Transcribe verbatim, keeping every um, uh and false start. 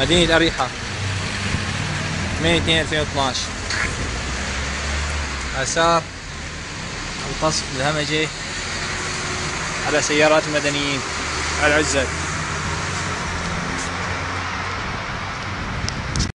مدينة أريحة ثمانية اثنين ألفين واثناعش. آثار القصف الهمجي على سيارات المدنيين على العزال.